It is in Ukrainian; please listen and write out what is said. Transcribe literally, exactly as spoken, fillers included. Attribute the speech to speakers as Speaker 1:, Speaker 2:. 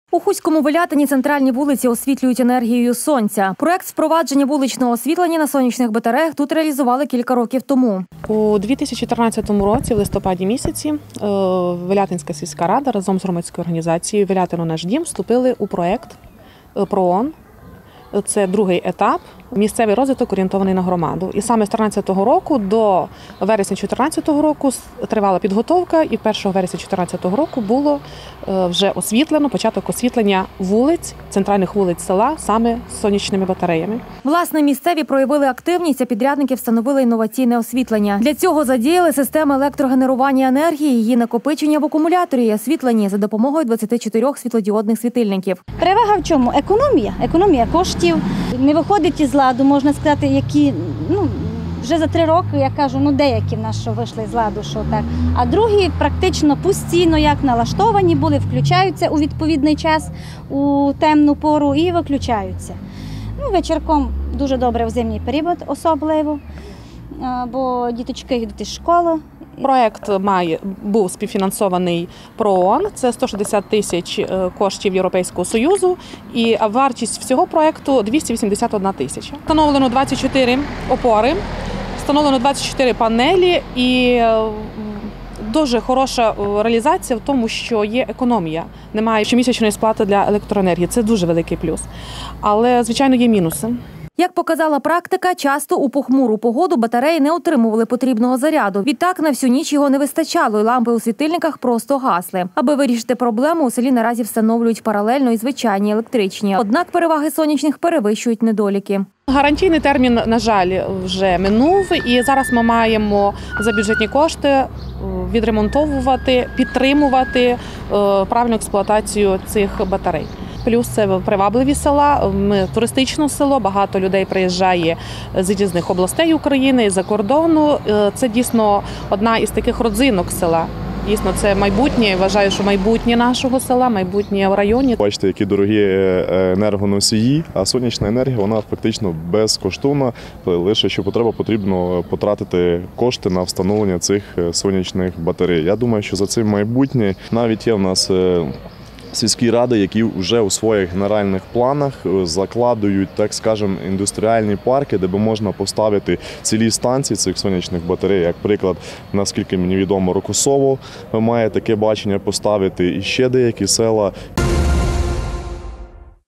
Speaker 1: У Хуському Велятині центральні вулиці освітлюють енергією сонця. Проект впровадження вуличного освітлення на сонячних батареях тут реалізували кілька років тому.
Speaker 2: У дві тисячі чотирнадцятому році, в листопаді місяці, Велятинська сільська рада разом з громадською організацією «Велятин – наш дім» вступили у проект ПРООН. Це другий етап – місцевий розвиток, орієнтований на громаду. І саме з тринадцятого року до вересня чотирнадцятого року тривала підготовка, і першого вересня чотирнадцятого року було вже освітлено, початок освітлення вулиць, центральних вулиць села саме з сонячними батареями.
Speaker 1: Власне, місцеві проявили активність, а підрядники встановили інноваційне освітлення. Для цього задіяли системи електрогенерування енергії, її накопичення в акумуляторі і освітленні за допомогою двадцяти чотирьох світлодіодних світильників.
Speaker 3: Перевага в чому? Економія. Економія коштів. Не виходить із ладу, можна сказати, які, ну, вже за три роки, я кажу, ну деякі в нас що вийшли з ладу, що так. А другі практично постійно, як налаштовані були, включаються у відповідний час, у темну пору і виключаються. Ну, вечірком дуже добре в зимній період особливо, бо діточки йдуть із школи.
Speaker 2: Проект має, був співфінансований ПРООН, це сто шістдесят тисяч коштів Європейського Союзу, і вартість всього проекту двісті вісімдесят одна тисяча. Встановлено двадцять чотири опори, встановлено двадцять чотири панелі і дуже хороша реалізація в тому, що є економія. Немає щомісячної сплати для електроенергії, це дуже великий плюс. Але, звичайно, є мінуси.
Speaker 1: Як показала практика, часто у похмуру погоду батареї не отримували потрібного заряду. Відтак на всю ніч його не вистачало, і лампи у світильниках просто гасли. Аби вирішити проблему, у селі наразі встановлюють паралельно і звичайні електричні. Однак переваги сонячних перевищують недоліки.
Speaker 2: Гарантійний термін, на жаль, вже минув, і зараз ми маємо за бюджетні кошти відремонтовувати, підтримувати правильну експлуатацію цих батарей. Плюс це привабливі села, ми туристичне село, багато людей приїжджає з різних областей України, з-за кордону. Це дійсно одна із таких родзинок села. Дійсно, це майбутнє, я вважаю, що майбутнє нашого села, майбутнє в районі.
Speaker 4: Бачите, які дорогі енергоносії, а сонячна енергія, вона фактично безкоштовна. Лише що потреба, потрібно потратити кошти на встановлення цих сонячних батарей. Я думаю, що за цим майбутнє. Навіть є в нас сільські ради, які вже у своїх генеральних планах закладують, так скажемо, індустріальні парки, де би можна поставити цілі станції цих сонячних батарей. Як приклад, наскільки мені відомо, Рокосово має таке бачення поставити, і ще деякі села.